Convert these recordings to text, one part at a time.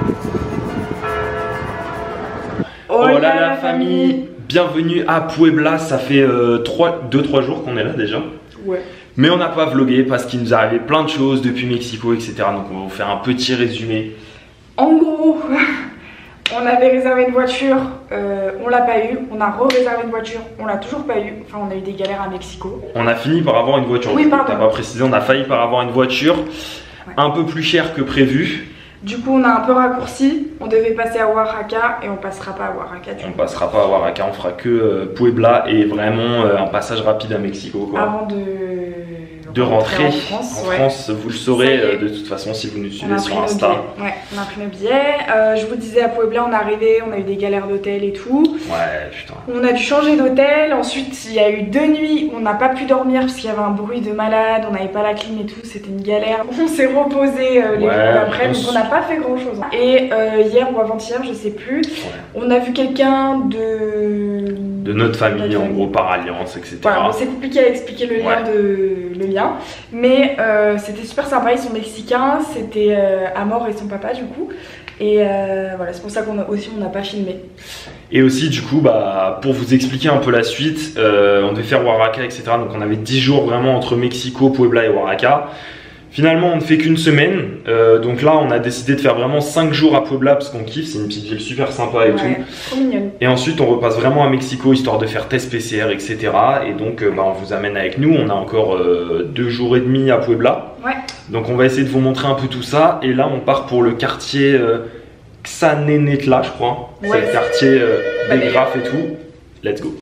Hola la famille. Bienvenue à Puebla, ça fait 2-3 jours qu'on est là déjà. Ouais. Mais on n'a pas vlogué parce qu'il nous est arrivé plein de choses depuis Mexico, etc. Donc on va vous faire un petit résumé. En gros, on avait réservé une voiture, on l'a pas eu. On a re-réservé une voiture, on l'a toujours pas eu. Enfin, on a eu des galères à Mexico. On a fini par avoir une voiture. Oui, pardon. T'as pas précisé, on a failli par avoir une voiture un peu plus chère que prévu. Du coup, on a un peu raccourci. On devait passer à Oaxaca et on passera pas à Oaxaca. On passera pas à Oaxaca, on fera que Puebla et vraiment un passage rapide à Mexico, quoi. Avant de rentrer en France. En France, vous le saurez de toute façon si vous nous suivez sur Insta. Ouais, on a pris nos billets. Je vous disais, à Puebla, on est arrivé, on a eu des galères d'hôtel et tout. Ouais, putain. On a dû changer d'hôtel. Ensuite, il y a eu 2 nuits où on n'a pas pu dormir parce qu'il y avait un bruit de malade, on n'avait pas la clim et tout, c'était une galère. On s'est reposé les jours d'après, donc on n'a pas fait grand chose. Et hier ou avant-hier, je sais plus, on a vu quelqu'un de notre famille, en gros, par alliance, etc. Voilà, bon, c'est compliqué à expliquer le lien, mais c'était super sympa. Ils sont mexicains, c'était Amor et son papa du coup, et voilà, c'est pour ça qu'on n'a pas filmé. Et aussi du coup, pour vous expliquer un peu la suite, on devait faire Oaxaca, etc. Donc on avait 10 jours vraiment entre Mexico, Puebla et Oaxaca. Finalement, on ne fait qu'une semaine, donc là on a décidé de faire vraiment 5 jours à Puebla parce qu'on kiffe, c'est une petite ville super sympa et tout. Trop mignonne. Et ensuite on repasse vraiment à Mexico histoire de faire test PCR, etc. Et donc on vous amène avec nous, on a encore 2 jours et demi à Puebla. Ouais. Donc on va essayer de vous montrer un peu tout ça. Et là on part pour le quartier Xanenetla, je crois. Ouais. C'est le quartier des graphes et tout. Let's go.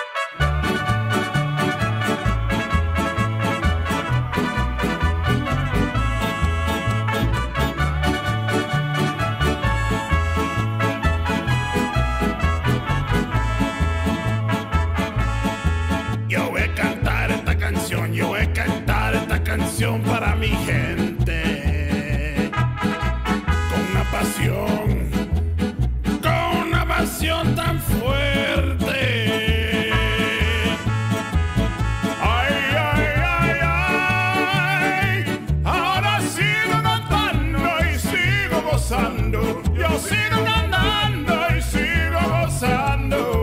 Para mi gente, con una pasión tan fuerte. Ay, ay, ay, ay, ahora sigo cantando y sigo gozando. Yo sigo cantando y sigo gozando.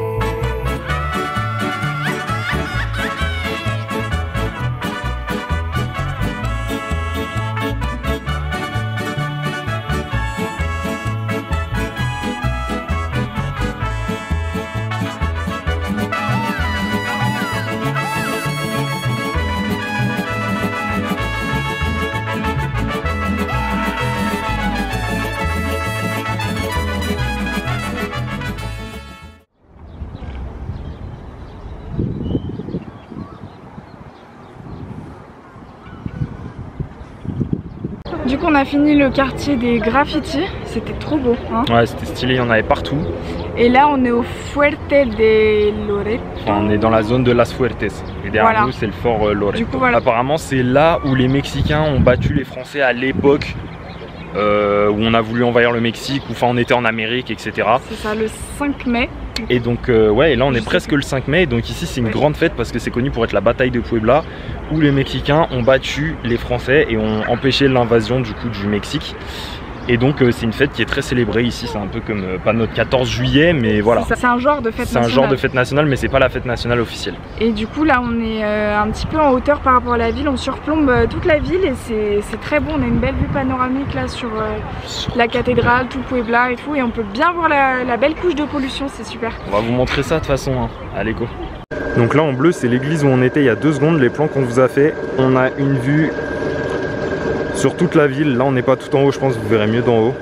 Du coup on a fini le quartier des graffitis, c'était trop beau hein. Ouais, c'était stylé, il y en avait partout. Et là on est au Fuerte de Loreto. Enfin, on est dans la zone de Las Fuertes. Et derrière nous c'est le fort Loreto. Du coup, voilà. Apparemment c'est là où les Mexicains ont battu les Français à l'époque où on a voulu envahir le Mexique, où on était en Amérique, etc. C'est ça, le 5 mai. Et donc ouais, et là on est presque le 5 mai, donc ici c'est une grande fête parce que c'est connu pour être la bataille de Puebla où les Mexicains ont battu les Français et ont empêché l'invasion du coup du Mexique. Et donc c'est une fête qui est très célébrée ici, c'est un peu comme, pas notre 14 juillet, mais voilà. C'est un genre de fête nationale. C'est un genre de fête nationale, mais c'est pas la fête nationale officielle. Et du coup là on est un petit peu en hauteur par rapport à la ville, on surplombe toute la ville et c'est très beau, on a une belle vue panoramique là sur la cathédrale, tout Puebla et tout, et on peut bien voir la belle couche de pollution, c'est super. On va vous montrer ça de toute façon, hein. Allez go. Donc là en bleu c'est l'église où on était il y a 2 secondes, les plans qu'on vous a fait. On a une vue sur toute la ville, là on n'est pas tout en haut, je pense que vous verrez mieux d'en haut.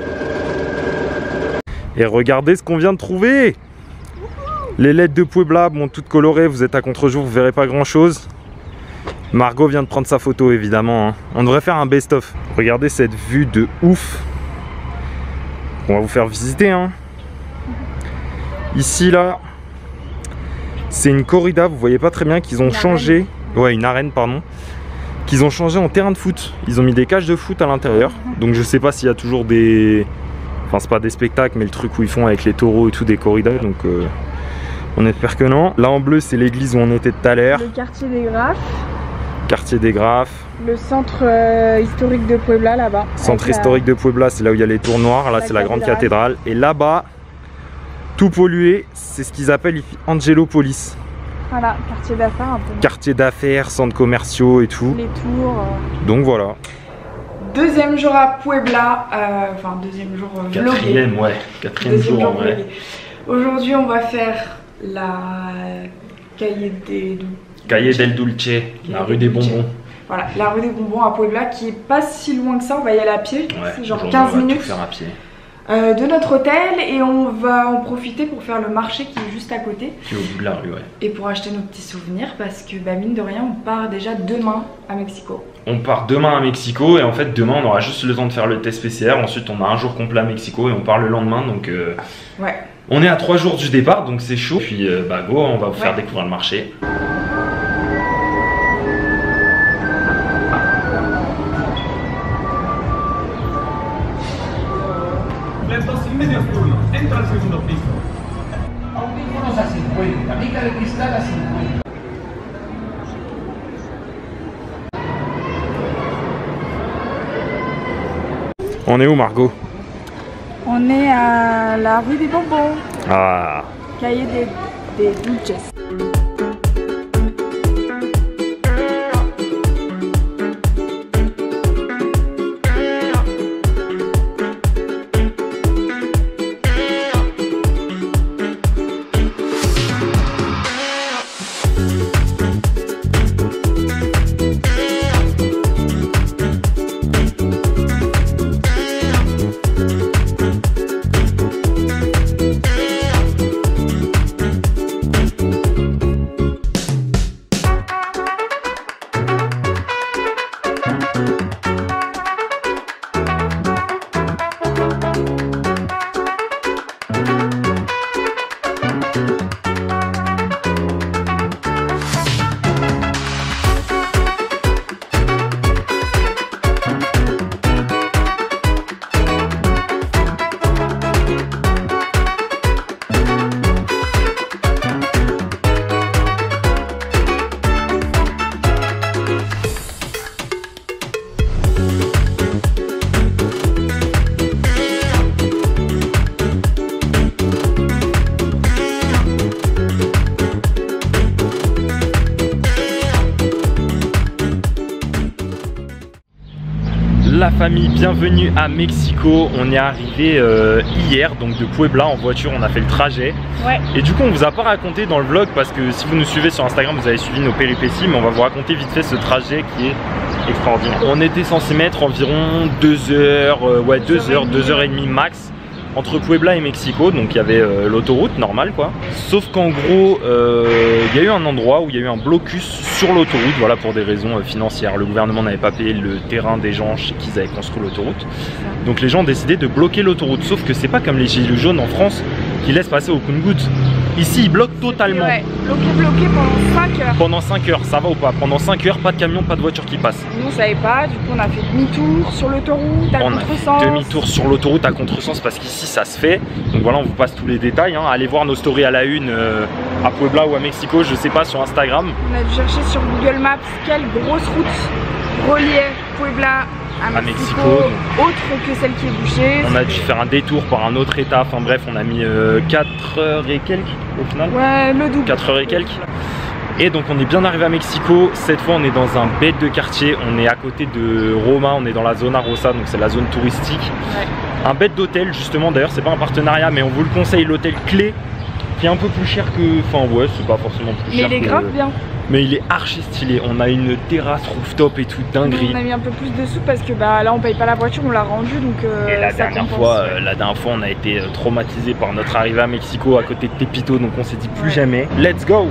Et regardez ce qu'on vient de trouver. Les lettres de Puebla, bon toutes colorées, vous êtes à contre-jour, vous verrez pas grand chose. Margot vient de prendre sa photo évidemment, hein. On devrait faire un best-of. Regardez cette vue de ouf. On va vous faire visiter hein. Ici là, c'est une corrida, vous voyez pas très bien qu'ils ont changé. Ouais, une arène pardon. Qu'ils ont changé en terrain de foot. Ils ont mis des cages de foot à l'intérieur. Donc je sais pas s'il y a toujours des... Enfin c'est pas des spectacles mais le truc où ils font avec les taureaux et tout, des corridas. Donc on espère que non. Là en bleu c'est l'église où on était tout à l'heure. Le quartier des graphes. Quartier des Graphes. Le centre historique de Puebla là-bas. Centre historique de Puebla, c'est là où il y a les tours noirs. Là, c'est la grande cathédrale. Et là-bas, tout pollué, c'est ce qu'ils appellent ici Angelopolis. Voilà, quartier d'affaires un peu. Quartier d'affaires, centres commerciaux et tout. Les tours. Donc voilà. Deuxième jour à Puebla, enfin deuxième jour Quatrième, ouais. Quatrième jour en vrai. Aujourd'hui, on va faire la Calle del Dulce, la rue des bonbons. Voilà, la rue des bonbons à Puebla qui est pas si loin que ça, on va y aller à pied. Ouais, c'est genre 15 minutes. Tout faire à pied. De notre hôtel et on va en profiter pour faire le marché qui est juste à côté. Qui est au bout de la rue, ouais. Et pour acheter nos petits souvenirs parce que bah, mine de rien on part déjà demain à Mexico. On part demain à Mexico et en fait demain on aura juste le temps de faire le test PCR. Ensuite on a un jour complet à Mexico et on part le lendemain donc ouais. On est à 3 jours du départ donc c'est chaud. Puis bah go, on va vous faire découvrir le marché. Medio turno, entra al segundo piso. Audífonos a 50, mica de cristal a 50. On est où Margot? On est à la rue des bonbons. Ah. Calle des Dulces. La famille, bienvenue à Mexico. On est arrivé hier, donc de Puebla en voiture, on a fait le trajet. Ouais. Et du coup on vous a pas raconté dans le vlog parce que si vous nous suivez sur Instagram vous avez suivi nos péripéties, mais on va vous raconter vite fait ce trajet qui est extraordinaire. On était censé mettre environ 2 heures, ouais 2 heures, 2 heures et demie max entre Puebla et Mexico, donc il y avait l'autoroute normale quoi. Sauf qu'en gros, il y a eu un endroit où il y a eu un blocus sur l'autoroute, voilà pour des raisons financières. Le gouvernement n'avait pas payé le terrain des gens chez qui ils avaient construit l'autoroute. Donc les gens ont décidé de bloquer l'autoroute. Sauf que c'est pas comme les gilets jaunes en France qui laissent passer au compte-gouttes. Ici ils bloquent totalement. Ouais, bloqué pendant 5 heures. Pendant 5 heures, ça va ou pas? Pendant 5 heures, pas de camion, pas de voiture qui passe. Nous on savait pas, du coup on a fait demi-tour sur l'autoroute à contresens. On a fait demi-tour sur l'autoroute à contresens parce qu'ici ça se fait. Donc voilà, on vous passe tous les détails. Hein. Allez voir nos stories à la une à Puebla ou à Mexico, je sais pas, sur Instagram. On a dû chercher sur Google Maps quelle grosse route reliait Puebla à Mexico, autre que celle qui est bouchée. On a dû faire un détour par un autre état, enfin bref, on a mis 4 heures et quelques au final. Ouais, le double. 4 heures et quelques. Et donc on est bien arrivé à Mexico. Cette fois on est dans un bête de quartier, on est à côté de Roma, on est dans la Zona Rosa, donc c'est la zone touristique. Ouais. Un bête d'hôtel justement, d'ailleurs c'est pas un partenariat mais on vous le conseille, l'hôtel Clé, qui est un peu plus cher que... Enfin ouais, c'est pas forcément plus cher. Mais il est grave bien. Mais il est archi stylé, on a une terrasse rooftop et tout, dinguerie. On a mis un peu plus de sous parce que bah là on paye pas la voiture, on l'a rendue donc et la dernière fois on a été traumatisé par notre arrivée à Mexico à côté de Tepito, donc on s'est dit plus jamais. Let's go!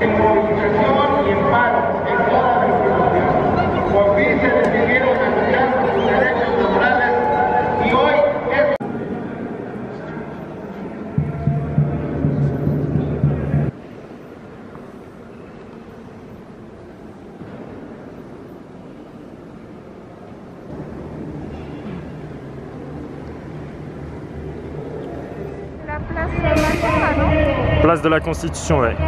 Place de la Constitution, ouais.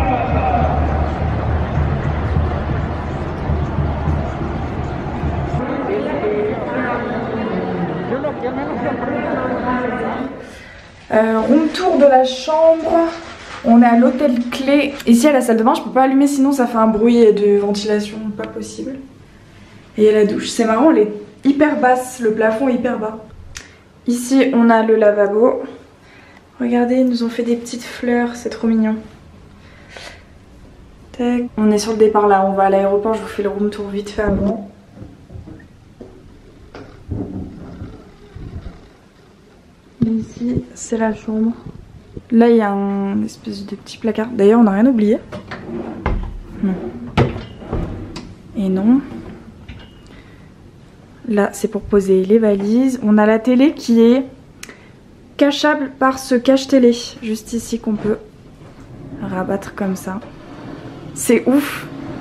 Room tour de la chambre. On est à l'hôtel Clé. Ici à la salle de bain, je peux pas allumer sinon ça fait un bruit de ventilation pas possible. Et il y a la douche. C'est marrant, elle est hyper basse, le plafond est hyper bas. Ici on a le lavabo. Regardez, ils nous ont fait des petites fleurs, c'est trop mignon. Tac. On est sur le départ là, on va à l'aéroport, je vous fais le room tour vite fait avant. Ici, c'est la chambre. Là, il y a un espèce de petit placard. D'ailleurs, on n'a rien oublié. Non. Et non. Là, c'est pour poser les valises. On a la télé qui est cachable par ce cache-télé. Juste ici qu'on peut rabattre comme ça. C'est ouf.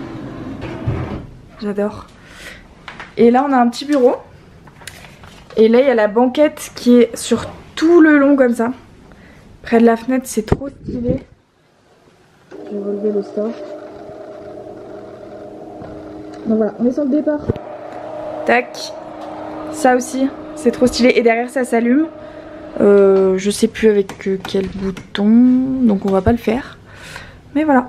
J'adore. Et là, on a un petit bureau. Et là, il y a la banquette qui est sur tout le long comme ça. Près de la fenêtre, c'est trop stylé. Je vais relever le store. Donc voilà, on est sur le départ. Tac. Ça aussi, c'est trop stylé. Et derrière, ça s'allume. Je sais plus avec quel bouton. Donc on va pas le faire. Mais voilà.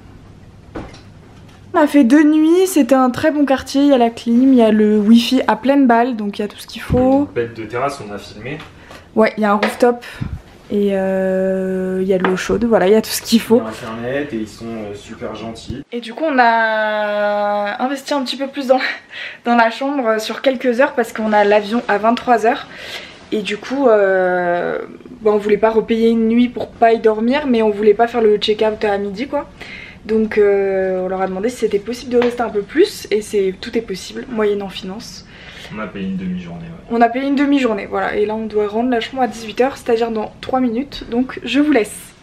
On a fait 2 nuits, c'était un très bon quartier, il y a la clim, il y a le wifi à pleine balle, donc il y a tout ce qu'il faut. Bête de terrasse, on a filmé. Ouais, il y a un rooftop et il y a de l'eau chaude, voilà, il y a tout ce qu'il faut. Il y a internet et ils sont super gentils. Et du coup on a investi un petit peu plus dans la chambre sur quelques heures parce qu'on a l'avion à 23 h. Et du coup, on voulait pas repayer une nuit pour pas y dormir, mais on voulait pas faire le check-out à midi quoi. Donc on leur a demandé si c'était possible de rester un peu plus et tout est possible, moyennant finance. On a payé une demi-journée. Ouais. On a payé une demi-journée, voilà. Et là on doit rendre la chambre à 18 h, c'est-à-dire dans 3 minutes. Donc je vous laisse.